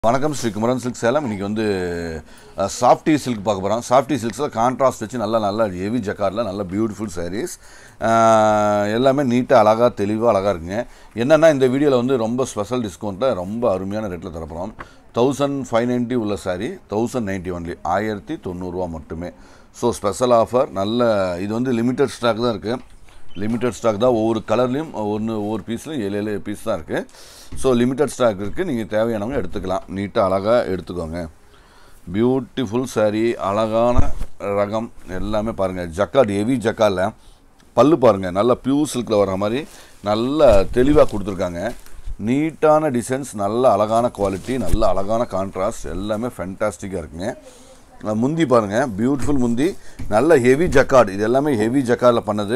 வணக்கம் ஸ்ரீ குமரன் சில்க்ஸ் சேலம். இன்னைக்கு வந்து சாஃப்ட் சில்க் பார்க்க போகிறோம். சாஃப்ட் சில்க்ஸில் கான்ட்ராஸ்ட் வச்சு நல்ல ஹெவி ஜக்கார்டில் நல்ல பியூட்டிஃபுல் சாரீஸ் எல்லாமே நீட்டாக அழகாக தெளிவாக அழகாக இருக்குங்க. என்னென்னா இந்த வீடியோவில் வந்து ரொம்ப ஸ்பெஷல் டிஸ்கவுண்ட்டில் ரொம்ப அருமையான ரேட்டில் தரப்போகிறோம். 1590 உள்ள சாரீ 1090 ஒன்லி, 1090 ரூபா மட்டுமே. So special offer. நல்ல இது வந்து லிமிட்டட் ஸ்டாக் தான் இருக்குது. லிமிட்டட் ஸ்டாக் தான். ஒவ்வொரு கலர்லேயும் ஒவ்வொரு பீஸ்லையும் 7 பீஸ் தான் இருக்குது. ஸோ லிமிட்டட் ஸ்டாக் இருக்குது. நீங்கள் தேவையானவங்க எடுத்துக்கலாம். நீட்டாக அழகாக எடுத்துக்கோங்க. பியூட்டிஃபுல் சாரீ, அழகான ரகம் எல்லாமே பாருங்கள். ஜக்கார்ட் ஹெவி ஜக்கார்டில் பல்லு பாருங்கள், நல்லா பியூர் சில்கில் வர்ற மாதிரி நல்ல தெளிவாக கொடுத்துருக்காங்க. நீட்டான டிசைன்ஸ், நல்ல அழகான குவாலிட்டி, நல்ல அழகான கான்ட்ராஸ்ட் எல்லாமே ஃபேண்டாஸ்டிக்காக இருக்குங்க. முந்தி பாருங்கள், பியூட்டிஃபுல் முந்தி, நல்ல ஹெவி ஜக்கார்டு. இது எல்லாமே ஹெவி ஜக்கார்டில் பண்ணது.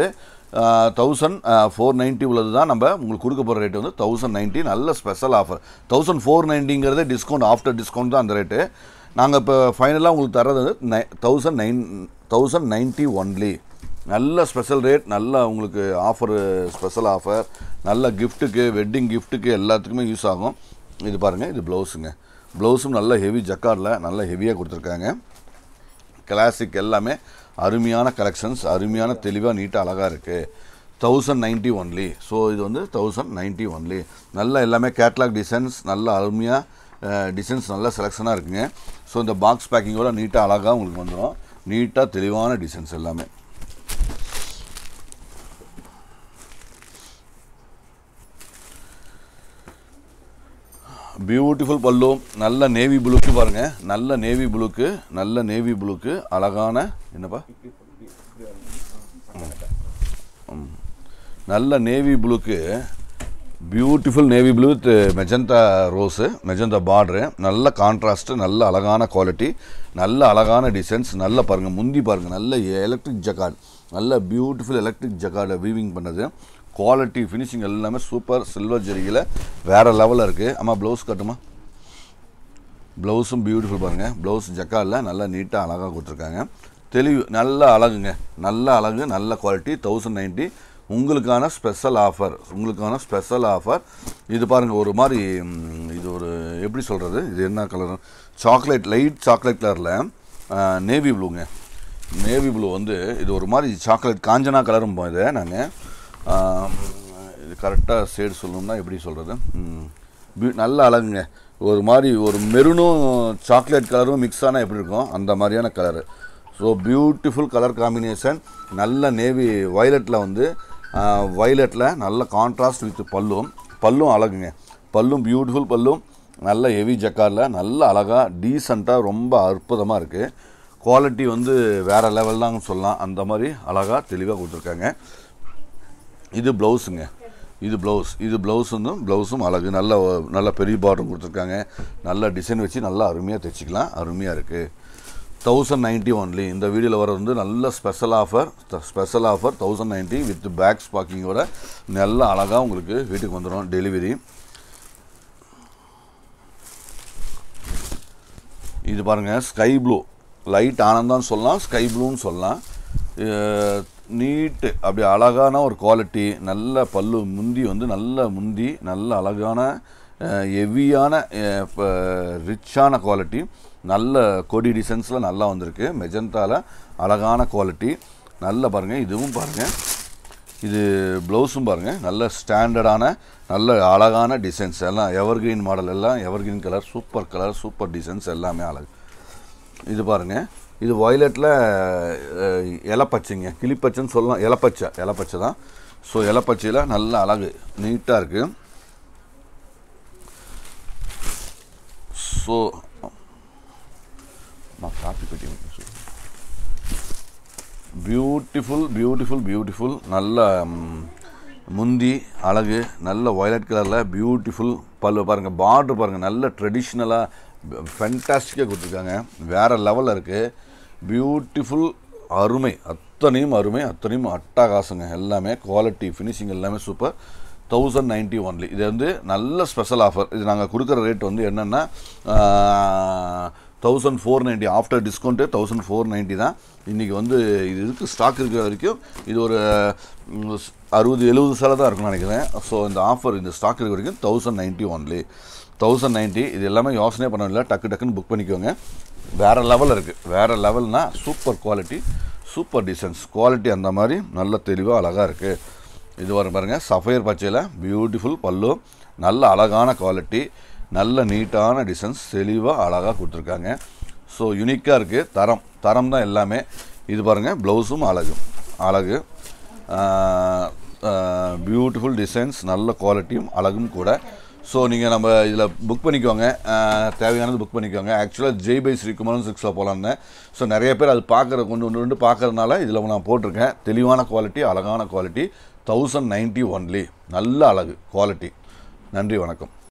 1490 உள்ளது தான். நம்ம உங்களுக்கு கொடுக்க போகிற ரேட்டு வந்து 1090. நல்ல ஸ்பெஷல் ஆஃபர். 1490ங்கிறதே டிஸ்கவுண்ட், ஆஃப்டர் டிஸ்கவுண்ட் தான் அந்த ரேட்டு. நாங்கள் இப்போ ஃபைனலாக உங்களுக்கு தர்றது வந்து 1090 ஒன்லி. நல்ல ஸ்பெஷல் ரேட், நல்ல உங்களுக்கு ஆஃபரு, ஸ்பெஷல் ஆஃபர். நல்ல கிஃப்ட்டுக்கு, வெட்டிங் கிஃப்ட்டுக்கு எல்லாத்துக்குமே யூஸ் ஆகும். இது பாருங்கள், இது ப்ளவுஸுங்க. ப்ளவுஸும் நல்ல ஹெவி ஜக்கார்டில் நல்ல ஹெவியாக கொடுத்துருக்காங்க. கிளாசிக் எல்லாமே அருமையான கலெக்ஷன்ஸ், அருமையான தெளிவாக நீட்டாக அழகாக இருக்குது. 1090 ஒன்லி. ஸோ இது வந்து 1090 ஒன்லி. நல்ல எல்லாமே கேட்லாக் டிசைன்ஸ், நல்ல அருமையாக டிசைன்ஸ், நல்ல செலெக்ஷனாக இருக்குங்க. ஸோ இந்த பாக்ஸ் பேக்கிங்கோட நீட்டாக அழகாக உங்களுக்கு வந்துடும். நீட்டாக தெளிவான டிசைன்ஸ் எல்லாமே. பியூட்டிஃபுல் பல்லு, நல்ல நேவி ப்ளூக்கு பாருங்கள். நல்ல நேவி ப்ளூக்கு, நல்ல நேவி ப்ளூக்கு அழகான என்னப்பா நல்ல நேவி ப்ளூக்கு, beautiful navy blue with magenta rose, magenta border, நல்ல கான்ட்ராஸ்ட்டு, நல்ல அழகான குவாலிட்டி, நல்ல அழகான டிசைன்ஸ். நல்ல பாருங்கள், முந்தி பாருங்கள், நல்ல எலக்ட்ரிக் ஜக்கார்டு, நல்ல பியூட்டிஃபுல் எலக்ட்ரிக் ஜக்கார்டை வீவிங் பண்ணது. குவாலிட்டி ஃபினிஷிங் எல்லாமே சூப்பர். சில்வர் ஜெரியில் வேறு லெவலில் இருக்குது. ஆமாம், ப்ளவுஸ் கட்டுமா? ப்ளவுஸும் பியூட்டிஃபுல் பாருங்கள். ப்ளவுஸ் ஜக்கார்டில் நல்லா நீட்டாக அழகாக கொடுத்துருக்காங்க. தெளிவு, நல்ல அழகுங்க, நல்ல அழகு, நல்ல குவாலிட்டி. 1090 உங்களுக்கான ஸ்பெஷல் ஆஃபர், உங்களுக்கான ஸ்பெஷல் ஆஃபர். இது பாருங்கள், ஒரு மாதிரி இது ஒரு எப்படி சொல்கிறது, இது என்ன கலர்? சாக்லேட், லைட் சாக்லேட் கலரில் நேவி ப்ளூங்க. நேவி ப்ளூ வந்து இது ஒரு மாதிரி சாக்லேட் காஞ்சனா கலரும். இதை நாங்கள் இது கரெக்டாக ஷேட் சொல்லணும்னா எப்படி சொல்கிறது, நல்ல அழகுங்க. ஒரு மாதிரி ஒரு மெரூனும் சாக்லேட் கலரும் மிக்ஸ் ஆனால் எப்படி இருக்கும் அந்த மாதிரியான colour. So beautiful colour combination. நல்ல நேவி வயலட்டில் வந்து வயலட்டில் நல்ல கான்ட்ராஸ்ட் வித் பல்லும் அழகுங்க. பல்லும் பியூட்டிஃபுல் பல்லும், நல்ல ஹெவி ஜக்கார்டில் நல்ல அழகாக டீசெண்டாக ரொம்ப அற்புதமாக இருக்குது. குவாலிட்டி வந்து வேறு லெவல் தான் சொல்லலாம். அந்த மாதிரி அழகாக தெளிவாக கொடுத்துருக்காங்க. இது ப்ளவுஸுங்க. இது ப்ளவுஸ். இது ப்ளவுஸும் அழகு. நல்ல பெரிய பார்டரும் கொடுத்துருக்காங்க. நல்ல டிசைன் வச்சு நல்லா அருமையாக தைச்சிக்கலாம். அருமையாக இருக்குது. 1090 ஒன்லி. இந்த வீடியோவில் வர வந்து நல்ல ஸ்பெஷல் ஆஃபர். 1090 வித் பேக்ஸ் பேக்கிங்கோட நல்ல அழகாக உங்களுக்கு வீட்டுக்கு வந்துடும். டெலிவரி. இது பாருங்கள், ஸ்கை ப்ளூ, லைட் ஆனந்தான்னு சொல்லலாம், ஸ்கை ப்ளூன்னு சொல்லலாம். நீட்டு அப்படி அழகான ஒரு குவாலிட்டி. நல்ல பல்லு, முந்தி வந்து நல்ல முந்தி, நல்ல அழகான ஹெவியான ரிச்சான குவாலிட்டி. நல்ல கொடி டிசைன்ஸில் நல்லா வந்திருக்கு. மெஜந்தாவில் அழகான குவாலிட்டி. நல்ல பாருங்கள், இதுவும் பாருங்கள், இது ப்ளவுஸும் பாருங்கள். நல்ல ஸ்டாண்டர்டான நல்ல அழகான டிசைன்ஸ் எல்லாம் எவர்கிரீன் மாடல், எல்லாம் எவர்கிரீன் கலர், சூப்பர் டிசைன்ஸ் எல்லாமே அழகு. இது பாருங்கள், இது வயலட்டில் இலப்பச்சைங்க, கிளிப்பச்சைன்னு சொல்லலாம். இலப்பச்சை தான். ஸோ இலப்பச்சையில் நல்ல அழகு, நீட்டாக இருக்குது. ஸோ காப்பி பெட்டி பியூட்டிஃபுல் நல்ல முந்தி அழகு, நல்ல வயலட் கலரில் பியூட்டிஃபுல் பல்லு பாருங்கள். பார்டர் பாருங்கள், நல்ல ட்ரெடிஷ்னலாக ஃபேண்டாஸ்டிக்காக கொடுத்துருக்காங்க. வேறு லெவலில் இருக்குது. பியூட்டிஃபுல், அருமை, அத்தனையும் அட்டகாசங்க. எல்லாமே குவாலிட்டி ஃபினிஷிங் எல்லாமே சூப்பர். 1090 ஒன்லி. இது வந்து நல்ல ஸ்பெஷல் ஆஃபர். இது நாங்கள் கொடுக்குற ரேட் வந்து என்னென்னா 1490. ஆஃப்டர் டிஸ்கவுண்ட்டு 1490 தான். இன்றைக்கி வந்து இது இருக்குது, ஸ்டாக் இருக்கிற வரைக்கும். இது ஒரு 60-70 சேலை தான் இருக்குன்னு நினைக்கிறேன். ஸோ இந்த ஆஃபர், இந்த ஸ்டாக் இருக்கிற வரைக்கும் 1090 ஒன்லி. 1090 இது எல்லாமே யோசனை பண்ணல, டக்குன்னு புக் பண்ணிக்கோங்க. வேறு லெவல் இருக்குது, வேறு லெவல்னால் super quality, super designs, quality அந்த மாதிரி நல்ல தெளிவாக அழகாக இருக்குது. இது வர பாருங்கள், சஃபயர் பச்சையில் பியூட்டிஃபுல் பல்லு, நல்ல அழகான குவாலிட்டி, நல்ல நீட்டான டிசைன்ஸ், தெளிவாக அழகாக கொடுத்துருக்காங்க. ஸோ யூனிக்காக இருக்குது, தரம் தான் எல்லாமே. இது பாருங்கள், ப்ளவுஸும் அழகு, பியூட்டிஃபுல் டிசைன்ஸ், நல்ல குவாலிட்டியும் அழகும் கூட. ஸோ நீங்கள் நம்ம இதில் புக் பண்ணிக்கோங்க, தேவையானது புக் பண்ணிக்கோங்க. ஆக்சுவலாக �絵 ஸ்ரீ குமரன் சில்க்ஸில் போகலான்னு. ஸோ நிறைய பேர் அது ஒன்று ரெண்டு பார்க்குறதுனால இதில் நான் போட்டிருக்கேன். தெளிவான குவாலிட்டி, அழகான குவாலிட்டி, 1090 ஒன்லி, நல்ல அழகு குவாலிட்டி. நன்றி, வணக்கம்.